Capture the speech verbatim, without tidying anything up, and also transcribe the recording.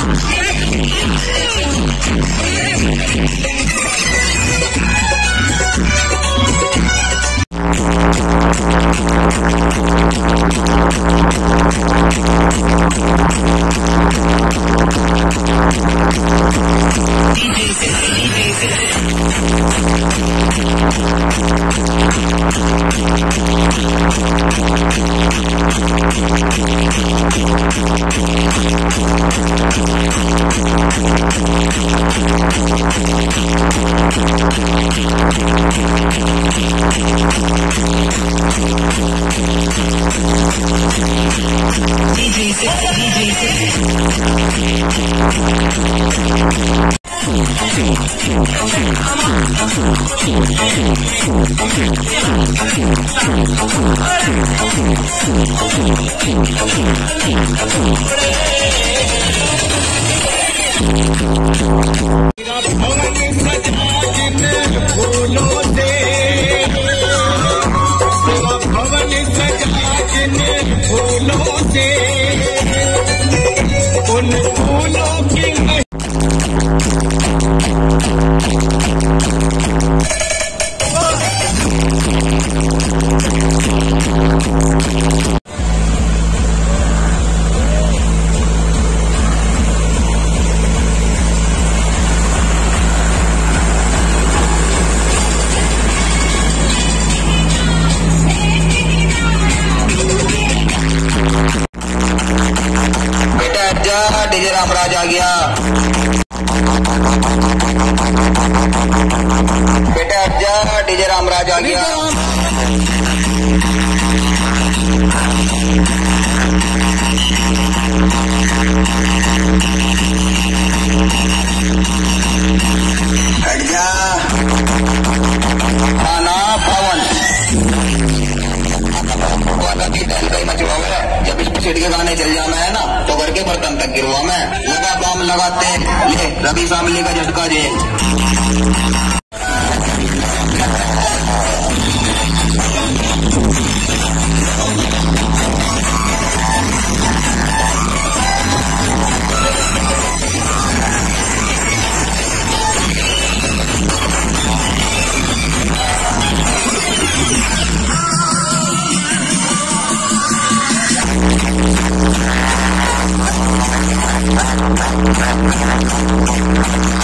DJ Ramraj आ गया। बेटा हट जा, डीजे रामराज आ गया। हट जा। खाना भवन जब इस पीछे के गाने चल जाना है ना तो घर के बर्तन तक गिरवा मैं लगा बम लगाते ले रवि शामली का झटका जे। Thank you.